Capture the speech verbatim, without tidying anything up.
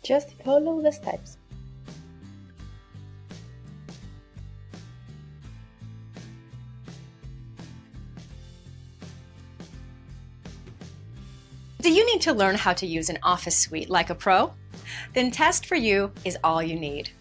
Just follow the steps. Do you need to learn how to use an Office suite like a pro? Then cert four u is all you need.